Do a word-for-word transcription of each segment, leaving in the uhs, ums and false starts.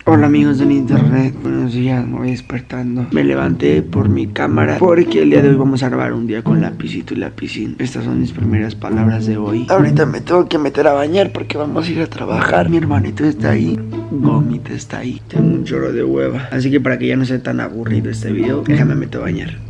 Hola amigos del internet, buenos días, me voy despertando. Me levanté por mi cámara porque el día de hoy vamos a grabar un día con lapicito y lapicín. Estas son mis primeras palabras de hoy. Ahorita me tengo que meter a bañar porque vamos a ir a trabajar. Mi hermanito está ahí, Gomita está ahí. Tengo un chorro de hueva, así que para que ya no sea tan aburrido este video, déjame meter a bañar.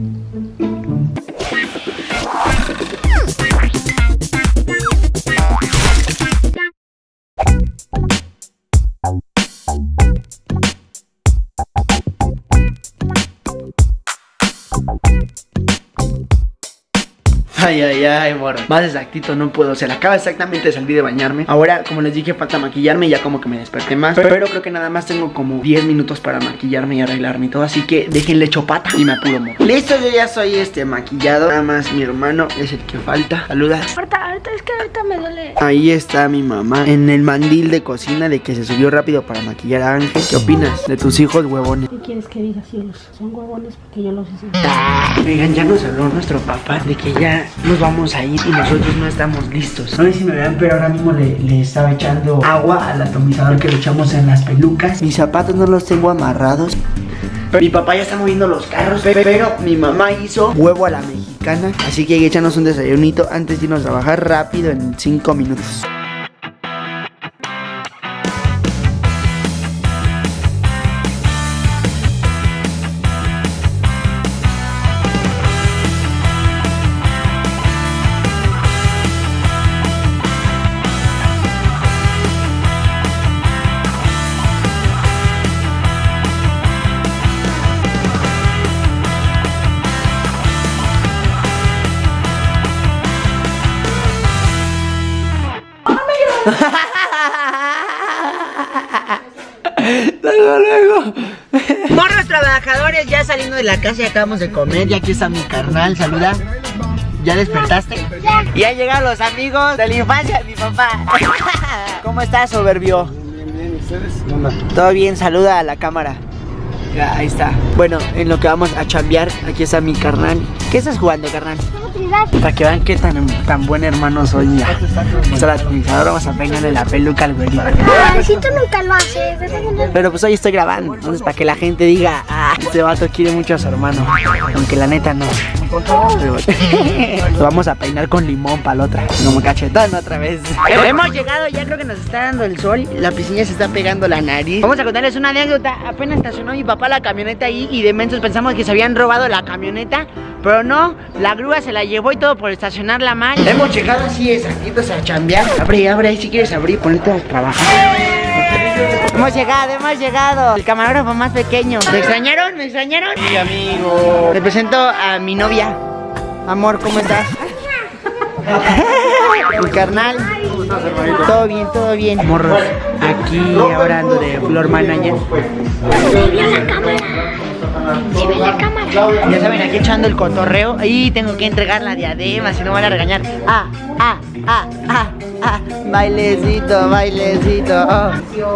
Ay, ay, ay, morro. Más exactito no puedo. Se le acaba exactamente de salir de bañarme. Ahora, como les dije, falta maquillarme. Ya como que me desperté más. Pero creo que nada más tengo como diez minutos para maquillarme y arreglarme y todo. Así que déjenle chopata y me apuro, morro. Listo, yo ya soy este maquillado. Nada más mi hermano es el que falta. Saluda. Ahorita, ahorita, es que ahorita me duele. Ahí está mi mamá en el mandil de cocina de que se subió rápido para maquillar a Ángel. ¿Qué opinas de tus hijos huevones? ¿Qué quieres que diga, cielos? Son huevones porque yo los hice. Oigan, ya nos habló nuestro papá de que ya nos vamos a ir y nosotros no estamos listos. No sé si me vean, pero ahora mismo le, le estaba echando agua al atomizador que le echamos en las pelucas. Mis zapatos no los tengo amarrados. Pero mi papá ya está moviendo los carros, pero, pero mi mamá hizo huevo a la mexicana. Así que hay que echarnos un desayunito antes de irnos a trabajar rápido en cinco minutos. Luego, luego. Morros trabajadores, ya saliendo de la casa y acabamos de comer. Y aquí está mi carnal, saluda. ¿Ya despertaste? Ya. Y ya llegaron los amigos de la infancia de mi papá. ¿Cómo estás, soberbio? Bien, bien, ¿ustedes? ¿Cómo andan? Todo bien, saluda a la cámara. Ya, ahí está. Bueno, en lo que vamos a chambear, aquí está mi carnal. ¿Qué estás jugando, carnal? Para que vean qué tan, tan buen hermano soy, mira. Está la atomizadora, vamos a pegarle la peluca al güerito. Ay, si tú nunca lo haces. Pero pues hoy estoy grabando, entonces para que la gente diga, ah, este vato quiere mucho a su hermano. Aunque la neta no. Lo vamos a peinar con limón para la otra. Como cachetón otra vez. Hemos llegado, ya creo que nos está dando el sol. La piscina se está pegando la nariz. Vamos a contarles una anécdota. Apenas estacionó mi papá la camioneta ahí y de mensos pensamos que se habían robado la camioneta. Pero no, la grúa se la llevó y todo por estacionarla mal. Hemos llegado así exactitos a chambear. Abre, abre ahí si quieres abrir, ponete a trabajar. Hemos llegado, hemos llegado. El camarógrafo más pequeño. ¿Me extrañaron? ¿Me extrañaron? Sí, amigo. Te presento a mi novia. Amor, ¿cómo estás? Mi carnal. Todo bien, todo bien. Morros, aquí ahora ando de floor manager. Se vio la cámara. Se ve la cámara. Ya saben, aquí echando el cotorreo. Ahí tengo que entregar la diadema, si no van a regañar. Ah, ah, ah, ah, ah. Bailecito, bailecito. Oh.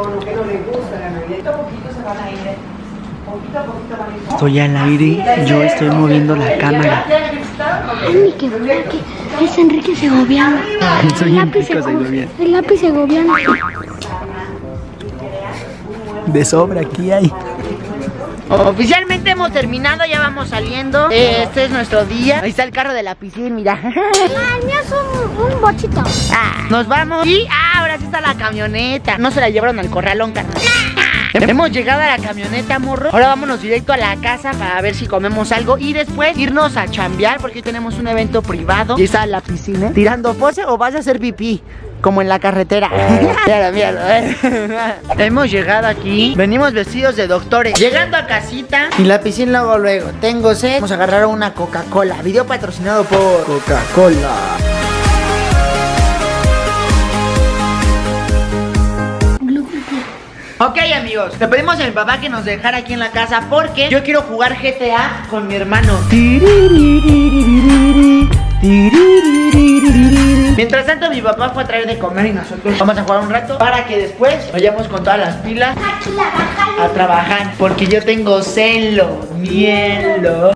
Estoy al aire, yo estoy moviendo la cámara. Ay, qué bueno que es Enrique Segoviano. Soy Enrique Segoviano. El lápiz Segoviano. De sobra aquí hay. Oficialmente hemos terminado, ya vamos saliendo. Este es nuestro día. Ahí está el carro de la piscina, mira. Ah, el mío es un, un bochito. Ah, nos vamos. Y ah, ahora sí está la camioneta. No se la llevaron al corralón, carnal. Hemos llegado a la camioneta, morro. Ahora vámonos directo a la casa para ver si comemos algo y después irnos a chambear porque hoy tenemos un evento privado. Y está la piscina. ¿Tirando pose o vas a hacer pipí? Como en la carretera. Mira, mira. Hemos llegado aquí. Venimos vestidos de doctores. Llegando a casita. Y la piscina luego, luego. Tengo sed. Vamos a agarrar una Coca-Cola. Video patrocinado por Coca-Cola. Ok, amigos, le pedimos a mi papá que nos dejara aquí en la casa porque yo quiero jugar G T A con mi hermano. Mientras tanto, mi papá fue a traer de comer y nosotros vamos a jugar un rato para que después vayamos con todas las pilas a trabajar. Porque yo tengo celo, mielo.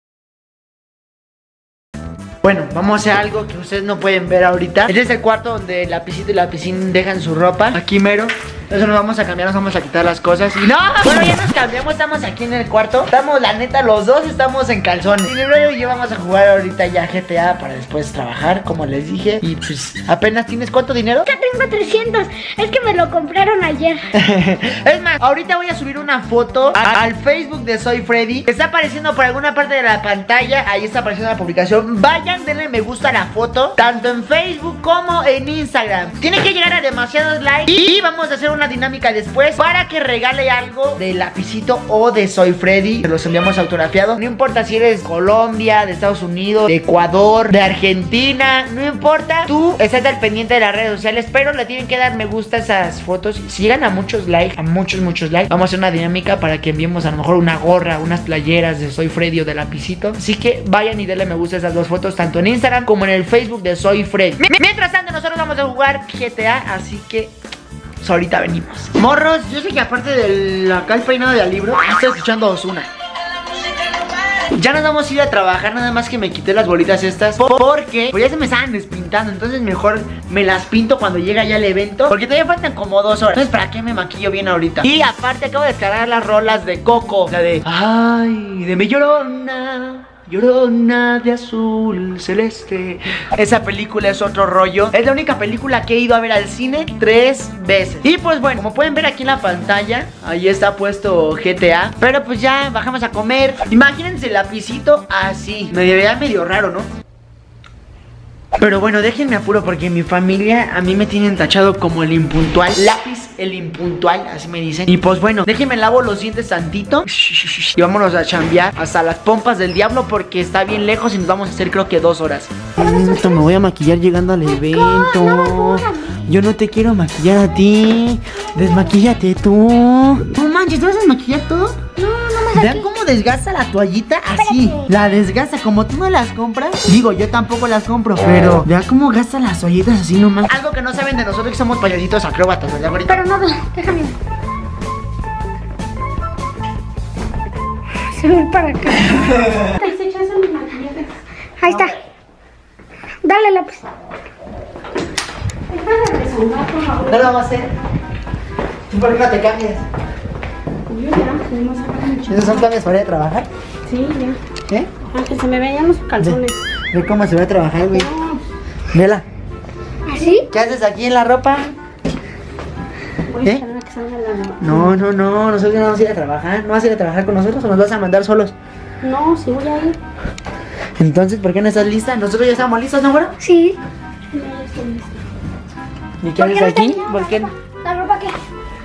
Bueno, vamos a hacer algo que ustedes no pueden ver ahorita. Este es el cuarto donde Lapicito y Lapicín dejan su ropa. Aquí mero. Entonces nos vamos a cambiar, nos vamos a quitar las cosas. Y no, bueno, ya nos cambiamos, estamos aquí en el cuarto. Estamos, la neta, los dos estamos en calzones. Y luego y yo vamos a jugar ahorita ya G T A para después trabajar, como les dije. Y pues, apenas tienes ¿cuánto dinero? Ya tengo trescientos. Es que me lo compraron ayer. Es más, ahorita voy a subir una foto a, al Facebook de Soy Freddy. Está apareciendo por alguna parte de la pantalla. Ahí está apareciendo la publicación. Vayan, denle me gusta a la foto, tanto en Facebook como en Instagram. Tiene que llegar a demasiados likes. Y vamos a hacer una dinámica después para que regale algo de Lapicito o de Soy Freddy. Se los enviamos autografiado. No importa si eres Colombia, de Estados Unidos, de Ecuador, de Argentina, no importa. Tú estás al pendiente de las redes sociales, pero le tienen que dar me gusta a esas fotos. Si llegan a muchos likes, a muchos, muchos likes, vamos a hacer una dinámica para que enviemos a lo mejor una gorra, unas playeras de Soy Freddy o de Lapicito. Así que vayan y denle me gusta a esas dos fotos, tanto en Instagram como en el Facebook de Soy Freddy. Mientras tanto, nosotros vamos a jugar G T A, así que pues ahorita venimos. Morros, yo sé que aparte del acá el peinado del libro, estoy escuchando Ozuna. Ya nos vamos a ir a trabajar, nada más que me quité las bolitas estas porque pues ya se me estaban despintando. Entonces mejor me las pinto cuando llega ya el evento, porque todavía faltan como dos horas. Entonces ¿para qué me maquillo bien ahorita? Y aparte acabo de descargar las rolas de Coco. La de ay, de mi llorona, llorona de azul celeste. Esa película es otro rollo. Es la única película que he ido a ver al cine tres veces. Y pues bueno, como pueden ver aquí en la pantalla, ahí está puesto G T A. Pero pues ya bajamos a comer. Imagínense el Lapicito así. Me veía medio raro, ¿no? Pero bueno, déjenme apuro porque mi familia a mí me tienen tachado como el impuntual. Lápiz, el impuntual, así me dicen. Y pues bueno, déjenme lavo los dientes tantito y vámonos a chambear hasta las pompas del diablo, porque está bien lejos y nos vamos a hacer creo que dos horas. Esto me voy a maquillar llegando al evento. Yo no te quiero maquillar a ti. Desmaquíllate tú. No manches, ¿te vas a desmaquillar todo? No, no más. Vean cómo desgasta la toallita así. La desgasta, como tú no las compras. Digo, yo tampoco las compro, pero vean cómo gasta las toallitas así nomás. Algo que no saben de nosotros, que somos payasitos acróbatas, ¿verdad, ahorita? Pero no, déjame. Se ve para acá. Ahí se echan mis maquillajes. Ahí está. Dale lápiz. No lo vamos a hacer. ¿Tú por qué no te cambias? Yo ya, tenemos acá. ¿Esos son cambios para ir a trabajar? Sí, ya. ¿Qué? Aunque se me veían los calzones. Ve, ve cómo se va a trabajar, güey. No. Vela. ¿Así? ¿Qué haces aquí en la ropa? Voy a ¿Eh? esperar a que salga la... No, no, no, nosotros no vamos a ir a trabajar. ¿No vas a ir a trabajar con nosotros o nos vas a mandar solos? No, sí voy a ir. Entonces, ¿por qué no estás lista? Nosotros ya estamos listos, ¿no, güero? Sí. ¿Y qué haces aquí? ¿Por qué? ¿La ropa qué?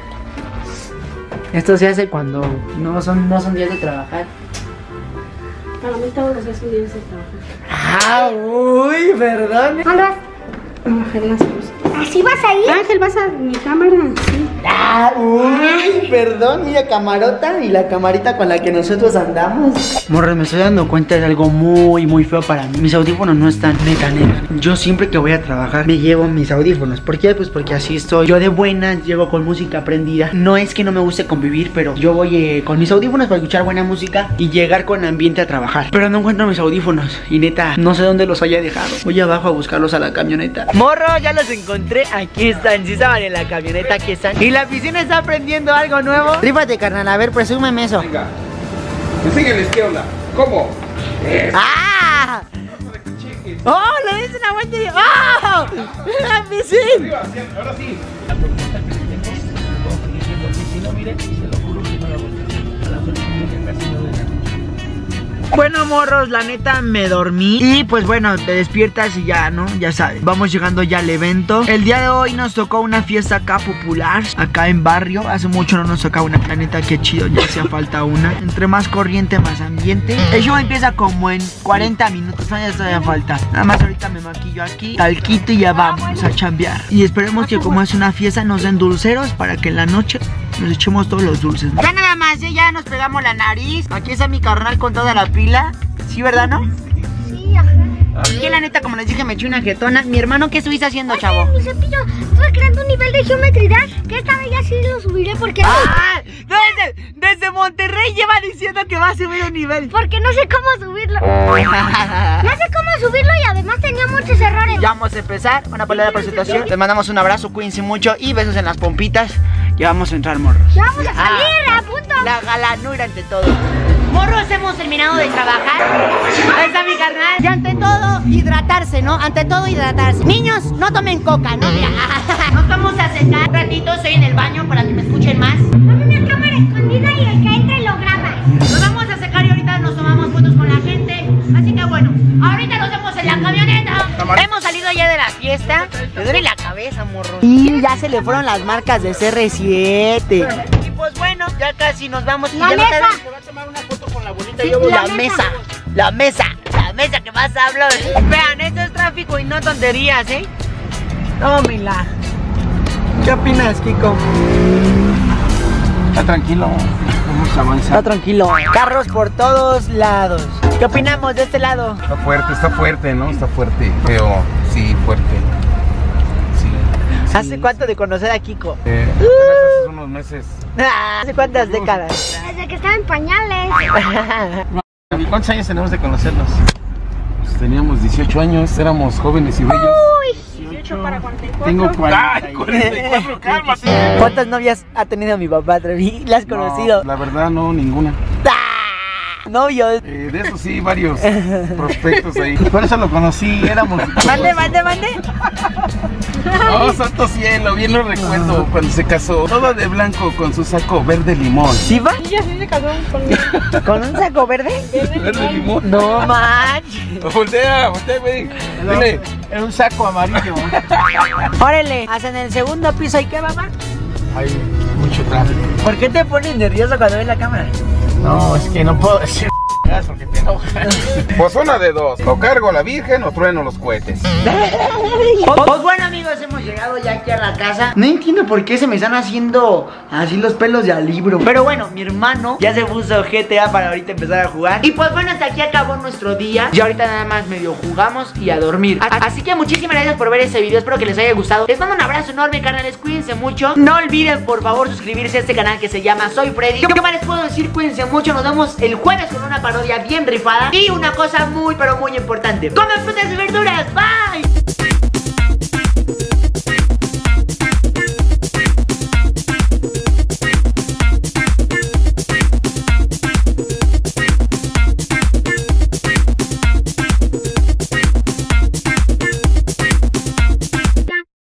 Esto se hace cuando no son, no son días de trabajar. Para mí todos los días son días de trabajar. Ah, uy, perdón. ¿Dónde vas? Ángel, las cosas. ¿Así vas a ir? Ángel, vas a mi cámara. Sí. Ah, uy, perdón, mira, camarota y la camarita con la que nosotros andamos. Morre, me estoy dando cuenta de algo muy, muy feo para mí. Mis audífonos no están, neta, neta. Yo siempre que voy a trabajar me llevo mis audífonos. ¿Por qué? Pues porque así estoy. Yo de buenas llego con música prendida. No es que no me guste convivir, pero yo voy eh, con mis audífonos para escuchar buena música y llegar con ambiente a trabajar. Pero no encuentro mis audífonos y neta, no sé dónde los haya dejado. Voy abajo a buscarlos a la camioneta. Morro, ya los encontré. Aquí están, sí estaban en la camioneta, aquí están. Y la piscina está aprendiendo algo nuevo. Rífate, carnal, a ver, presúmeme eso. Venga, enséñales qué onda. ¿Cómo? ¡Ah! ¡Oh! ¡Le dice una vuelta y... ¡Oh! ¡La piscina! Arriba, hacia- ahora sí. Bueno, morros, la neta me dormí. Y pues bueno, te despiertas y ya, ¿no? Ya sabes, vamos llegando ya al evento. El día de hoy nos tocó una fiesta acá popular, acá en barrio. Hace mucho no nos tocaba una, la neta, qué chido, ya hacía falta una. Entre más corriente, más ambiente. El show empieza como en cuarenta minutos, ya todavía falta. Nada más ahorita me maquillo aquí, talquito y ya vamos a chambear. Y esperemos que como es una fiesta nos den dulceros para que en la noche nos echemos todos los dulces. Ya nada más, ¿eh? Ya nos pegamos la nariz. Aquí está mi carnal con toda la pila. ¿Sí, verdad, no? Sí, ajá. Aquí la neta, como les dije, me eché una jetona. Mi hermano, ¿qué estuviste haciendo, Oye, chavo? mi cepillo, estuve creando un nivel de Geometry Dash, que esta vez ya sí lo subiré porque... ¡Ah! Desde, desde Monterrey lleva diciendo que va a subir un nivel. Porque no sé cómo subirlo. No sé cómo subirlo y además tenía muchos errores. Ya vamos a empezar una pelea de presentación. Les mandamos un abrazo, cuídense mucho y besos en las pompitas. Ya vamos a entrar, morros. Ya vamos a salir, Ah, a punto. La galanura ante todo. Morros, hemos terminado de trabajar. Ahí está mi carnal. Y ante todo, hidratarse, ¿no? Ante todo, hidratarse. Niños, no tomen coca, ¿no? Mira, nos vamos a secar un ratito. Estoy en el baño para que me escuchen más. Dame una cámara escondida y el que entre lo graba. Nos vamos a secar y ahorita nos tomamos fotos con la gente. Así que bueno, ahorita nos vemos en la camioneta. Hemos salido ya de la fiesta. Me duele la cabeza, morro. Y ya se le fueron las marcas de C R siete. Y pues bueno, ya casi nos vamos. Y La ya no mesa. tardan. Se va a tomar una foto con la abuelita. Sí, Yo voy la a... mesa. La mesa. La mesa que más hablo. Vean, esto es tráfico y no tonterías, ¿eh? Tómela. ¿Qué opinas, Kiko? Está tranquilo. Vamos a avanzar. Está tranquilo. Carros por todos lados. ¿Qué opinamos de este lado? Está fuerte, está fuerte, ¿no? Está fuerte. Pero sí, fuerte. Sí. ¿Hace cuánto de conocer a Kiko? Eh, apenas hace unos meses. ¿Hace cuántas décadas? Desde que estaba en pañales. ¿Cuántos años tenemos de conocernos? Pues teníamos dieciocho años, éramos jóvenes y bellos. dieciocho para cuarenta y cuatro. Tengo cuarenta. ¡Ay, cuarenta y cuatro! ¡Cálmate! ¿Cuántas novias ha tenido mi papá, Trevi? ¿La has conocido? No, la verdad no, ninguna. ¡Ah! Novios. Eh, de eso sí, varios prospectos ahí. Por eso lo conocí, éramos... Mande, mande, mande. Oh, santo cielo, bien lo recuerdo cuando se casó. Todo de blanco con su saco verde limón. ¿Sí va? Ella sí se casó conmigo. ¿Con un saco verde? Verde limón. No manches. Voltea, voltea, güey. Dile. Era un saco amarillo. Órale, hacen el segundo piso. ¿Y qué, mamá? Hay mucho tráfico. ¿Por qué te pones nervioso cuando ves la cámara? No, es que no puedo decir porque te enojas. Pues una de dos. O cargo a la virgen o trueno los cohetes. Pues, pues bueno, amigos, hemos llegado ya aquí a la casa. No entiendo por qué se me están haciendo así los pelos de al libro. Pero bueno, mi hermano ya se puso G T A para ahorita empezar a jugar. Y pues bueno, hasta aquí acabó nuestro día. Y ahorita nada más medio jugamos y a dormir. A- Así que muchísimas gracias por ver este video. Espero que les haya gustado. Les mando un abrazo enorme, carnales. Cuídense mucho. No olviden, por favor, suscribirse a este canal que se llama Soy Freddy. ¿Qué más les puedo decir? Cuídense mucho. Nos vemos el jueves con una parodia bien rifada. Y una cosa muy, pero muy importante: coman frutas y verduras. Bye.